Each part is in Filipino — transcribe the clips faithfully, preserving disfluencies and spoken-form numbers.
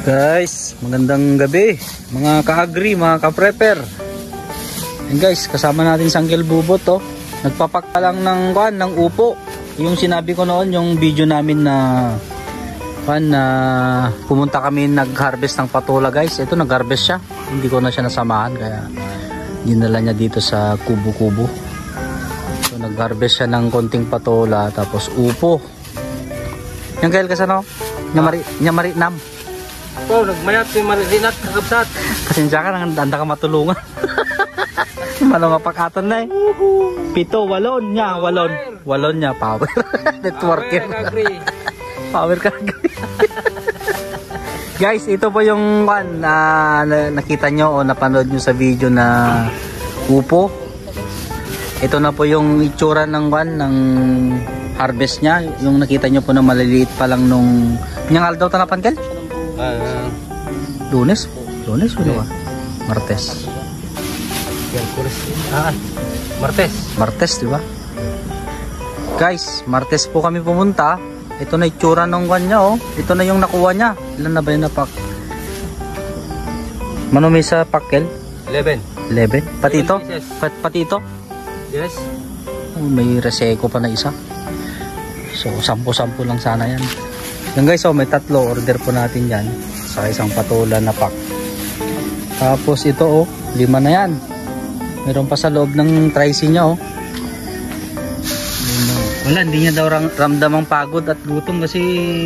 Guys, magandang gabi mga ka-agri, mga ka-prepper. And guys, kasama natin si Uncle Bubot to. Nagpapak pa lang ng kwan, ng upo. Yung sinabi ko noon, yung video namin na kwan na pumunta kami nag-harvest ng patola guys. Ito nag-harvest siya. Hindi ko na siya nasamahan kaya dinala niya dito sa kubo-kubo. So nag-harvest siya ng konting patola tapos upo. Yung kail kasano? Nyamari, nyamari nam. Oh, nagmayat si Marinat kakabsat. Pasensya ka nang anda ka matulungan. Malong apakatan na eh. Pito, walon niya, walon. Walon niya, power. Networker. Power ka. Guys, ito po yung one, uh, nakita nyo o napanood nyo sa video na upo. Ito na po yung itsura ng one, ng harvest niya. Yung nakita nyo po na maliliit pa lang nung pinangal daw tanapan kel? Uh, Lunes? Lunes o ba? Martes. Ah, Martes. Martes, di ba? Guys, Martes po kami pumunta. Ito na itsura ng kanya, oh. Ito na yung nakuha niya. Ilan na ba yung napak? Mano may sa pakkel? eleven. eleven? Pati ito? Pat, pati ito? Yes. Oh, may reseko pa na isa. So, sampu-sampu lang sana yan. Yan guys, oh, may tatlo. Order po natin yan sa isang patola na pack. Tapos ito, oh, lima na yan. Meron pa sa loob ng tricy niya, oh. Wala, hindi niya daw ram ramdamang pagod at gutom kasi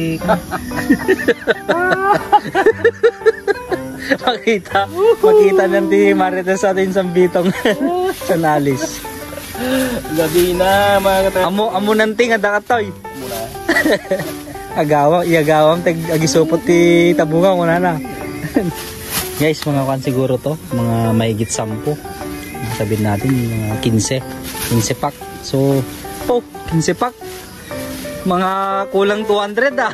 makita makita ng ti Marites sa atin sa bitong sa nalis. Gabi na mga katay. Amo amo nanting ada katoy. Muna. Agawa, iagawam tag agisupot ti tabunga muna na. Guys, mga kan siguro to, mga mahigit sampu. Sabihin natin mga quince, quince pack. So, oh, quince pack. Mga kulang two hundred ah.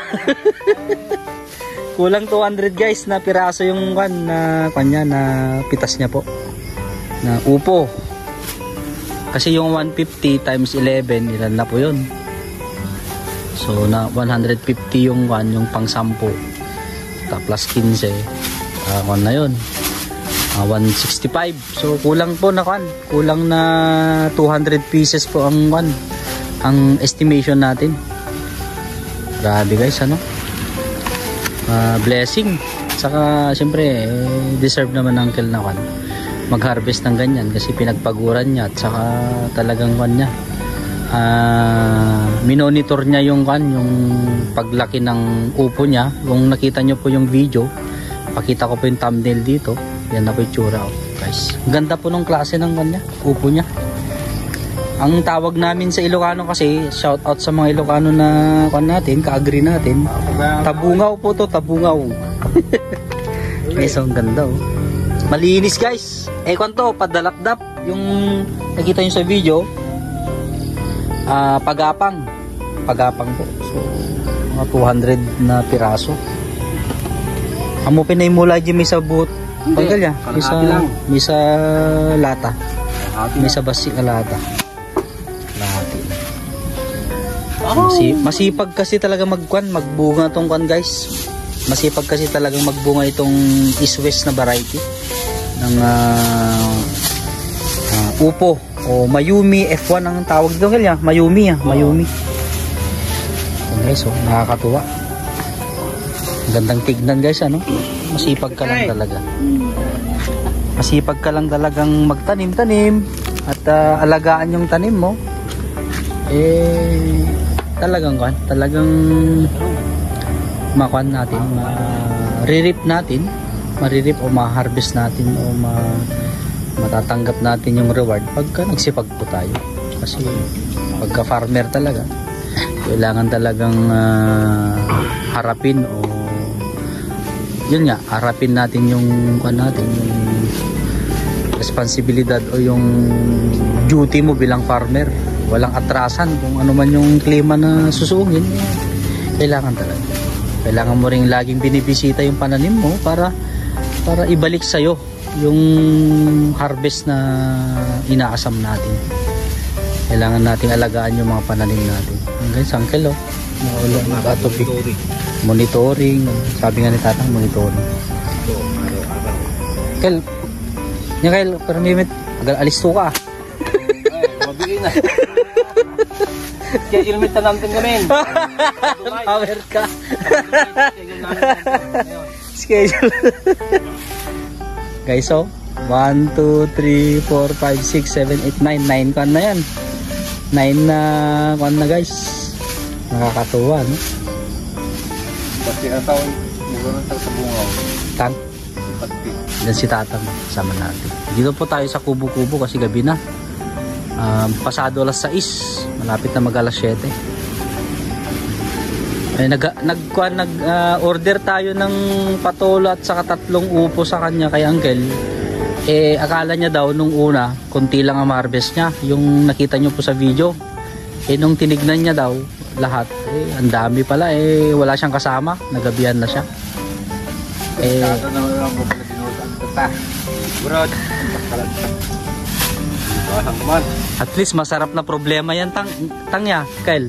Kulang two hundred guys na piraso yung kan na kanya na pitas niya po. Na upo. Kasi yung one fifty times eleven, ilan na po yun? So na one hundred fifty yung kan, yung pang sampu. Plus quince, uh, kan na yun. Uh, one sixty-five. So kulang po na kan, kulang na two hundred pieces po ang kan, ang estimation natin. Grabe guys, ano? Uh, blessing. Saka siyempre eh, deserve naman ng uncle na kan mag-harvest ng ganyan kasi pinagpaguran niya at saka talagang kan niya. Uh, minonitor niya yung kan, yung paglaki ng upo niya. Kung nakita niyo po yung video, pakita ko po yung thumbnail dito. Yan na po yung tsura, oh, guys. Ganda po ng klase ng kanya, upo niya. Ang tawag namin sa Ilocano kasi, shout out sa mga Ilocano na kan natin, ka-agree natin. Tabungaw po to, tabungaw. Guys, ang ganda, oh. Malinis guys. Eh kwanto, padalapdap. Yung nakita nyo sa video, uh, pagapang. Pagapang po. So, mga two hundred na piraso. Amo pinay mula dyan may sa buhot. Paggal ya, may sa, may sa lata. May sa basi na lata. Lahati lang. Masi, masipag kasi talaga magkwan, magbunga tong kwan guys. Masipag kasi talagang magbunga itong East West na variety ng uh, uh, upo o Mayumi F one ang tawag dito kaya. Mayumi ah, Mayumi. Okay, so nakakatuwa. Gandang tignan guys, ano? Masipag ka lang talaga. Masipag ka lang talagang magtanim-tanim at uh, alagaan yung tanim mo. Eh talagang kan, talagang makuan natin, ma-rerip natin, maririp o ma-harvest natin o ma matatanggap natin yung reward pagka nagsipag po tayo. Kasi pagka farmer talaga, kailangan talagang uh, harapin o yun nga, harapin natin yung kuan natin, yung responsibilidad o yung duty mo bilang farmer. Walang atrasan kung ano man yung klima na susungin, eh, kailangan talaga. Kailangan mo ring laging binibisita yung pananim mo para para ibalik sa'yo yung harvest na inaasam natin. Kailangan nating alagaan yung mga pananim natin. Guys, uncle, oh. Maulan, nagka-tubig. Monitoring. Monitoring. Sabi nga ni tatang, monitoring. Ito, araw-araw. Kel, niya Kel, pero mimit, agal alis to ka. Ay, mabigay na. Schedule meet na natin kami. Power ka. Schedule namin. Schedule. Guys, so, one, two, three, four, five, six, seven, eight, nine. nine kan na yan. nine na kan na guys. Nakakatuwa, no? Pati ang taon, nagkaroon tayo sa bungaw. Tang, Pati. yan si tatang. Sama natin. Dito po tayo sa kubo-kubo kasi gabi na. Um, pasado alas sais. Malapit na mag alas siyete. Ay, nag, nag, nag uh, order tayo ng patolo at saka tatlong upo sa kanya kay Uncle. Eh, akala niya daw nung una, konti lang ang harvest niya. Yung nakita niyo po sa video. Eh, nung tinignan niya daw, lahat, eh, ang dami pala. Eh, wala siyang kasama. Nagabihan na siya. Eh, Kado na lang ko pala tinutan. Tata. Burod. Kalat. Bahang naman. at least masarap na problema yan, tang, tangya, Kyle.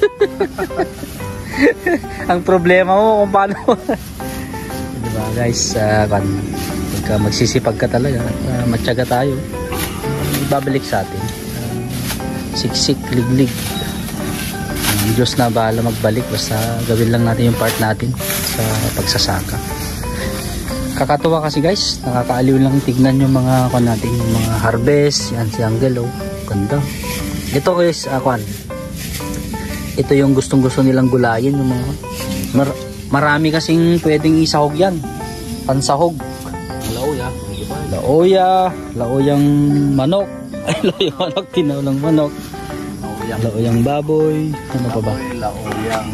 Ang problema mo kung paano. Diba guys, uh, kan, pagka magsisipag ka talaga, uh, matyaga tayo, ibabalik sa atin. Uh, siksik, liglig. Ang Diyos na bahala magbalik, basta gawin lang natin yung part natin sa pagsasaka. Kakatuwa kasi guys, nakakaaliw lang tignan yung mga kan natin, yung mga harvest. Yan si Angel, oh, ganda. Ito guys, uh, kan, ito yung gustong gusto nilang gulayin, yung mga mar marami kasing pwedeng isahog yan, pansahog. Lauya. Laoya, laoyang manok. Ay, laoyang manok, tinawlang manok. Lauyang. Laoyang baboy. Ano pa ba? Lauyang.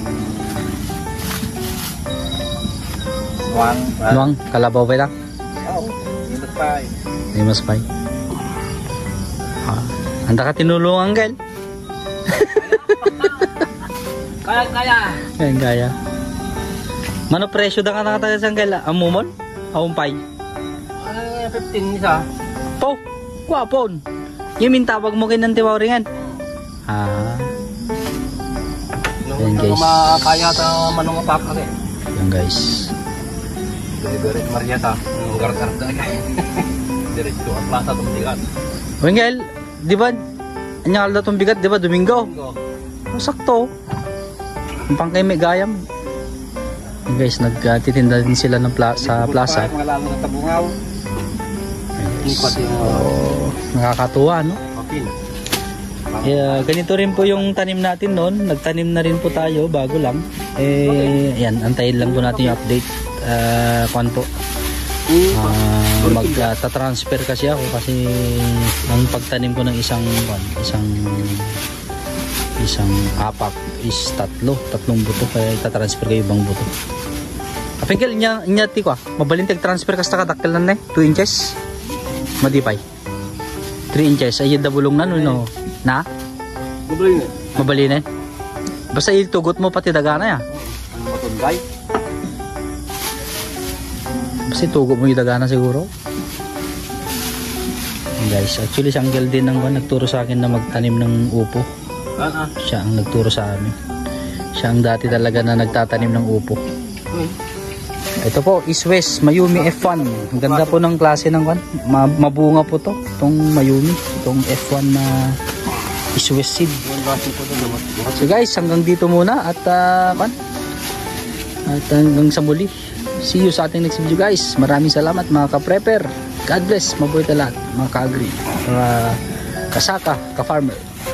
Wang. Nuang, kalabaw ba ito? Oh, hindi pa. Hindi mas pay. Ah, anda ka tinulungan, Gal. Kaya, kaya. Yan, gaya. Mano presyo da ka nakatagal sa Gal? Amumon? Amumpay? Ano, fifteen isa. Po, kwapon. Yung mintawag mo kinantiwaw ringan. Ah, Nung Yan, guys. makakaya ta manong apak kasi. yan guys. Dire-dire Marieta. Nung gar-gar talaga. Diretso ang plaza tumigat. Weng Gal, di ba? Anyakal na itong bigat, di ba? Domingo. Oh, sakto. Ang pangkay may gayam. Yan guys, nagtitinda din sila ng pla sa plaza. Mga lalo na tabungaw. Ipat yung Oh, nakakatuwa, no? papin. Yeah, ganito rin po yung tanim natin noon. Nagtanim na rin po tayo bago lang. Eh, ayan, antayin lang po natin yung update. Uh, kwan po. Uh, Magta-transfer kasi ako kasi ang pagtanim ko ng isang kwan, isang isang apak is tatlo, tatlong buto kaya ita-transfer kayo ibang buto. Apengkel nya nya ti ko. Mabalintag transfer kas ta kadakkel nan two inches. Madipay. three inches ay dabulong na no. Na? Mabali na. Mabali na. Basta itugot mo pati dagana ya. Ang matunday. Basta itugot mo yung dagana siguro. Guys, actually si Angel din ang nagturo sa akin na magtanim ng upo. Ah, ah. Siya ang nagturo sa amin. Siya ang dati talaga na nagtatanim ng upo. Hmm. Ito po, East West Mayumi F one. Ang ganda po ng klase ng kan. Ma mabunga po to, itong Mayumi, itong F one na East West seed. Yung basi ko doon naman. So guys, hanggang dito muna at uh, kan. At hanggang sa muli. See you sa ating next video guys. Maraming salamat mga ka-prepper. God bless, mabuhay lahat mga ka-agri, mga kasaka, ka-farmer.